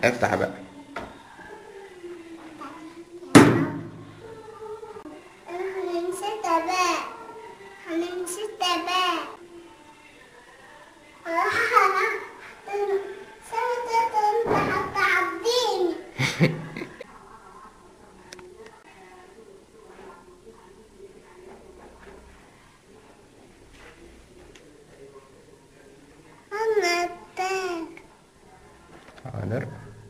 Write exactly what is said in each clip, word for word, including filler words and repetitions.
افتح بقى. هنمسكها بقى هنمسكها بقى سويت انت حتى عبديني. انا التاج. حاضر.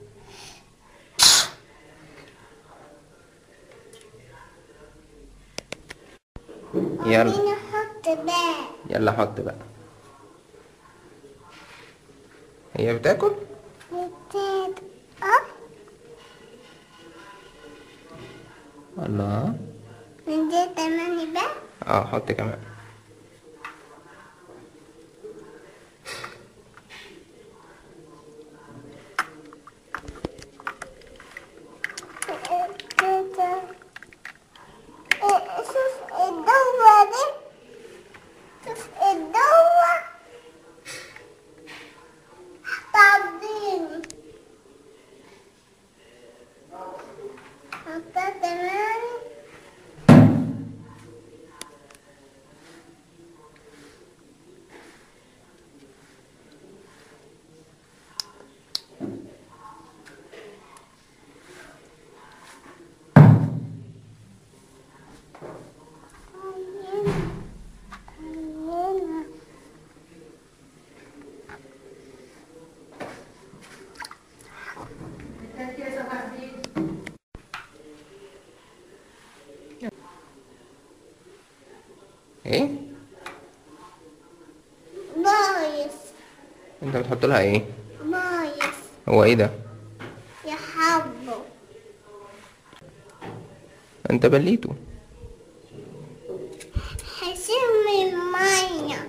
يلا نحط بقى. يلا حط بقى. هي بتاكل؟ التاج. اه الله. من دي تمانية بقى. اه حط كمان. شوف الدوة دي. شوف الدوة تعضيني. حطها تمام. ايه؟ بايظ. انت بتحط لها ايه؟ بايظ هو ايه ده؟ يا حبو. انت بليته. هشم المية.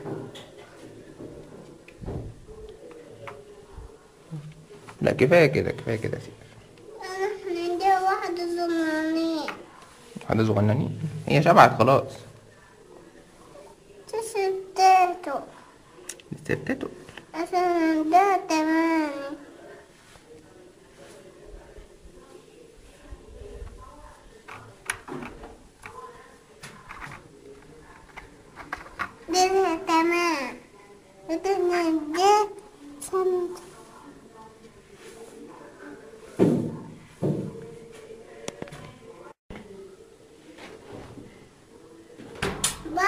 لا كفايه كده، كفايه كده يا سيدي. انا عندي واحدة زمانية. واحده صغننين، هي شبعت خلاص. تسدته لسه بتاكل. عشان عندها تمانية. دي تمام. بدنا دي سمت. با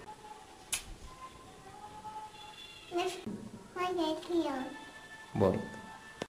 مش ما يكيون. باي.